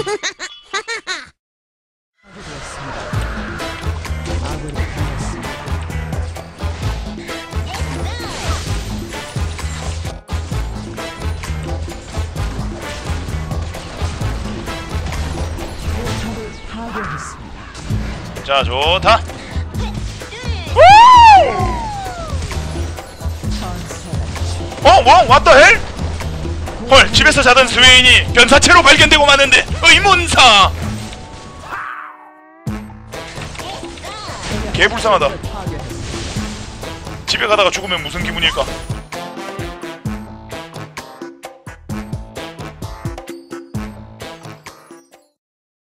자, 좋다. 뭐? 왔다 헬? 헐, 집에서 자던 스웨인이 변사체로 발견되고 마는데 의문사. 개불쌍하다. 집에 가다가 죽으면 무슨 기분일까?